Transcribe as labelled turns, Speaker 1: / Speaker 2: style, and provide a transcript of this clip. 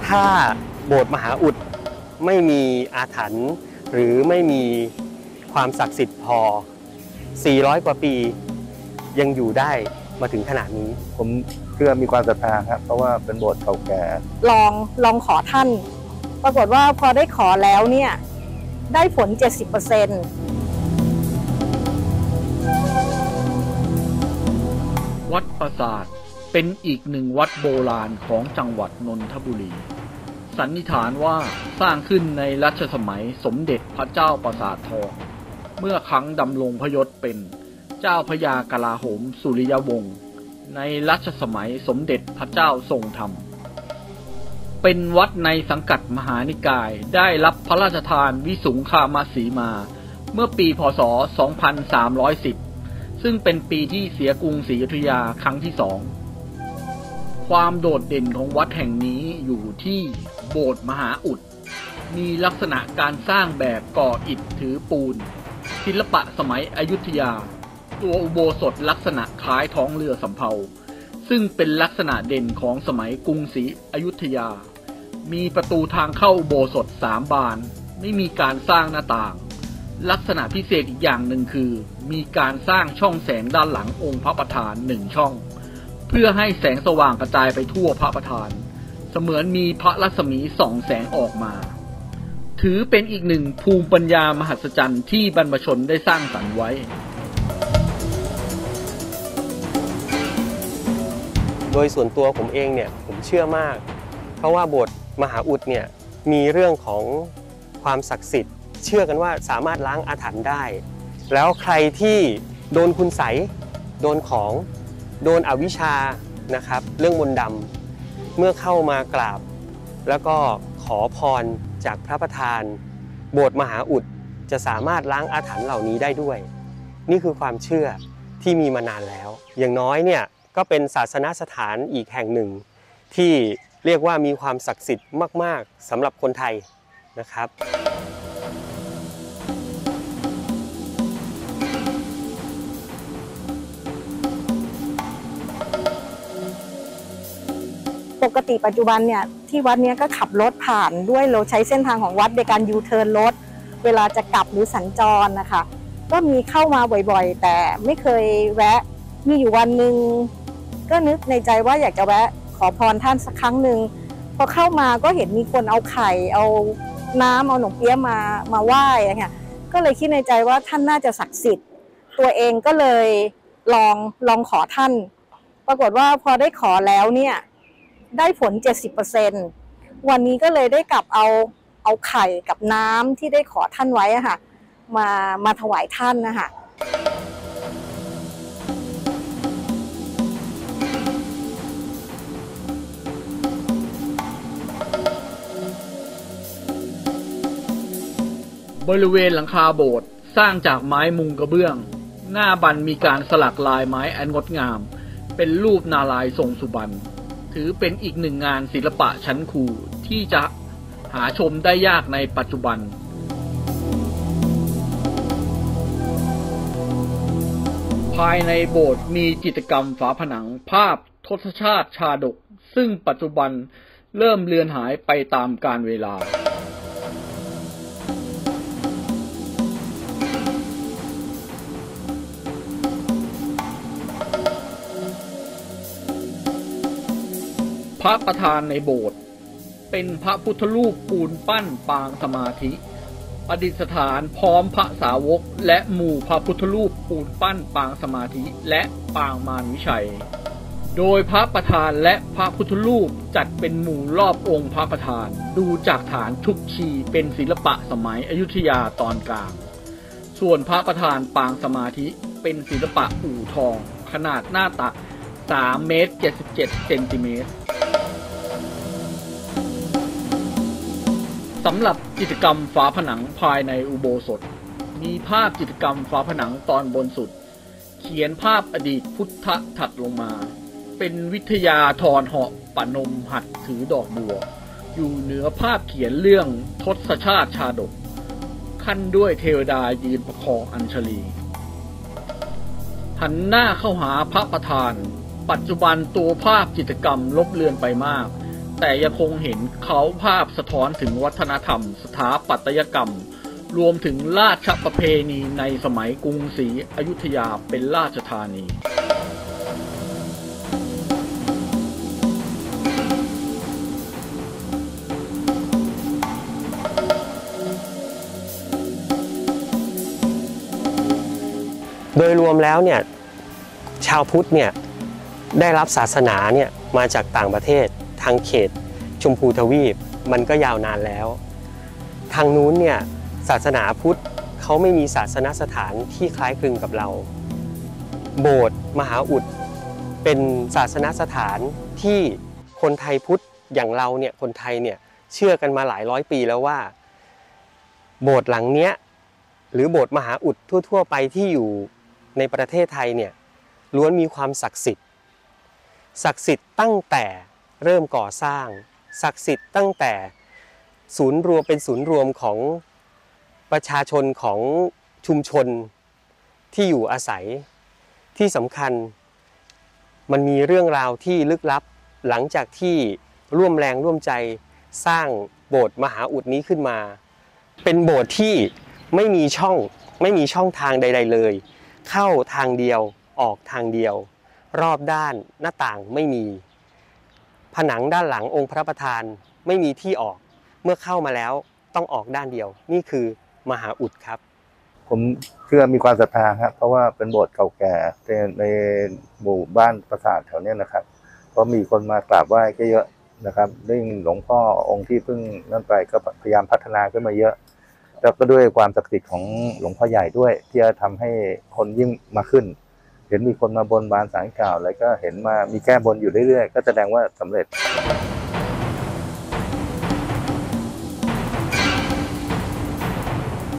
Speaker 1: ถ้าโบสถ์มหาอุดไม่มีอาถรรพ์หรือไม่มีความศักดิ์สิทธิ์พอ400 กว่าปียังอยู่ได้มาถึงขนาดนี้
Speaker 2: ผมเชื่อมีความศรัทธาครับเพราะว่าเป็นโบสถ์เก่าแก่
Speaker 3: ลองขอท่านปรากฏว่าพอได้ขอแล้วเนี่ยได้ผล 70%
Speaker 4: วัดปราสาทเป็นอีกหนึ่งวัดโบราณของจังหวัดนนทบุรีสันนิษฐานว่าสร้างขึ้นในรัชสมัยสมเด็จพระเจ้าปราสาททองเมื่อครั้งดำรงพระยศเป็นเจ้าพระยากลาโหมสุริยวงศ์ในรัชสมัยสมเด็จพระเจ้าทรงธรรมเป็นวัดในสังกัดมหานิกายได้รับพระราชทานวิสุงคามสีมาเมื่อปีพ.ศ. 2310ซึ่งเป็นปีที่เสียกรุงศรีอยุธยาครั้งที่2ความโดดเด่นของวัดแห่งนี้อยู่ที่โบสถ์มหาอุดมีลักษณะการสร้างแบบก่ออิฐถือปูนศิลปะสมัยอยุธยาตัวอุโบสถลักษณะคล้ายท้องเรือสำเภาซึ่งเป็นลักษณะเด่นของสมัยกรุงศรีอยุธยามีประตูทางเข้าอุโบสถ3 บานไม่มีการสร้างหน้าต่างลักษณะพิเศษอีกอย่างหนึ่งคือมีการสร้างช่องแสงด้านหลังองค์พระประธาน1 ช่องเพื่อให้แสงสว่างกระจายไปทั่วพระประธานเสมือนมีพระรัศมีส่องแสงออกมาถือเป็นอีกหนึ่งภูมิปัญญามหัศจรรย์ที่บรรพชนได้สร้างสรรค์ไว้
Speaker 1: โดยส่วนตัวผมเองเนี่ยผมเชื่อมากเพราะว่าโบสถ์มหาอุดเนี่ยมีเรื่องของความศักดิ์สิทธิ์เชื่อกันว่าสามารถล้างอาถรรพ์ได้แล้วใครที่โดนคุณไสยโดนของโดนอวิชชานะครับเรื่องมนต์ดำเมื่อเข้ามากราบแล้วก็ขอพรจากพระประธานโบสถ์มหาอุดจะสามารถล้างอาถรรพ์เหล่านี้ได้ด้วยนี่คือความเชื่อที่มีมานานแล้วอย่างน้อยเนี่ยก็เป็นศาสนสถานอีกแห่งหนึ่งที่เรียกว่ามีความศักดิ์สิทธิ์มากๆสำหรับคนไทยนะครับ
Speaker 3: ปกติปัจจุบันเนี่ยที่วัดนี้ก็ขับรถผ่านด้วยเราใช้เส้นทางของวัดในการยูเทิร์นรถเวลาจะกลับหรือสัญจรนะคะก็มีเข้ามาบ่อยๆแต่ไม่เคยแวะมีอยู่วันหนึ่งก็นึกในใจว่าอยากจะแวะขอพรท่านสักครั้งหนึ่งพอเข้ามาก็เห็นมีคนเอาไข่เอาน้ำเอาหนมเปี๊ยะมาไหว้อะค่ะก็เลยคิดในใจว่าท่านน่าจะศักดิ์สิทธิ์ตัวเองก็เลยลองขอท่านปรากฏว่าพอได้ขอแล้วเนี่ยได้ผล 70%วันนี้ก็เลยได้กลับเอาไข่กับน้ำที่ได้ขอท่านไว้อะค่ะมาถวายท่านนะคะ
Speaker 4: บริเวณหลังคาโบสถ์สร้างจากไม้มุงกระเบื้องหน้าบันมีการสลักลายไม้อันงดงามเป็นรูปนารายณ์ทรงสุบรรณถือเป็นอีกหนึ่งงานศิลปะชั้นครูที่จะหาชมได้ยากในปัจจุบันภายในโบสถ์มีจิตรกรรมฝาผนังภาพทศชาติชาดกซึ่งปัจจุบันเริ่มเลือนหายไปตามกาลเวลาพระประธานในโบสถ์เป็นพระพุทธรูปปูนปั้นปางสมาธิประดิษฐานพร้อมพระสาวกและหมู่พระพุทธรูปปูนปั้นปางสมาธิและปางมารวิชัยโดยพระประธานและพระพุทธรูปจัดเป็นหมู่รอบองค์พระประธานดูจากฐานชุกชีเป็นศิลปะสมัยอยุธยาตอนกลางส่วนพระประธานปางสมาธิเป็นศิลปะอู่ทองขนาดหน้าตัก3 เมตร 77 เซนติเมตรสำหรับจิตรกรรมฝาผนังภายในอุโบสถมีภาพจิตรกรรมฝาผนังตอนบนสุดเขียนภาพอดีตพุทธถัดลงมาเป็นวิทยาธรเหาะปนมหัดถือดอกบัวอยู่เหนือภาพเขียนเรื่องทศชาติชาดกขั้นด้วยเทวดายืนประคองอัญชลีหันหน้าเข้าหาพระประธานปัจจุบันตัวภาพจิตรกรรมลบเลือนไปมากแต่ยังคงเห็นเขาภาพสะท้อนถึงวัฒนธรรม สถาปัตยกรรม รวมถึงราชประเพณีในสมัยกรุงศรีอยุธยาเป็นราชธานี
Speaker 1: โดยรวมแล้วเนี่ยชาวพุทธเนี่ยได้รับศาสนาเนี่ยมาจากต่างประเทศทางเขตชมพูทวีปมันก็ยาวนานแล้วทางนู้นเนี่ยศาสนาพุทธเขาไม่มีศาสนสถานที่คล้ายคลึงกับเราโบสถ์มหาอุดเป็นศาสนสถานที่คนไทยพุทธอย่างเราเนี่ยคนไทยเนี่ยเชื่อกันมาหลายร้อยปีแล้วว่าโบสถ์หลังเนี้ยหรือโบสถ์มหาอุดทั่วๆไปที่อยู่ในประเทศไทยเนี่ยล้วนมีความศักดิ์สิทธิ์ตั้งแต่เริ่มก่อสร้างศักดิ์สิทธิ์ตั้งแต่ศูนย์รวมเป็นศูนย์รวมของประชาชนของชุมชนที่อยู่อาศัยที่สำคัญมันมีเรื่องราวที่ลึกลับหลังจากที่ร่วมแรงร่วมใจสร้างโบสถ์มหาอุดนี้ขึ้นมาเป็นโบสถ์ที่ไม่มีช่องทางใดๆเลยเข้าทางเดียวออกทางเดียวรอบด้านหน้าต่างไม่มีผนังด้านหลังองค์พระประธานไม่มีที่ออกเมื่อเข้ามาแล้วต้องออกด้านเดียวนี่คือมหาอุดครับ
Speaker 2: ผมเชื่อมีความศรัทธาครับเพราะว่าเป็นโบสถ์เก่าแก่ในหมู่บ้านปราสาทแถวนี้นะครับเพราะมีคนมากราบไหว้ก็เยอะนะครับยิ่งหลวงพ่อองค์ที่เพิ่งนั่นไปก็พยายามพัฒนาขึ้นมาเยอะแล้วก็ด้วยความศักดิ์สิทธิ์ของหลวงพ่อใหญ่ด้วยที่จะทำให้คนยิ่งมาขึ้นเห็นมีคนมาบนบานศาลกล่าวแล้วก็เห็นมามีแก้บนอยู่เรื่อยๆก็แสดงว่าสำเร็จ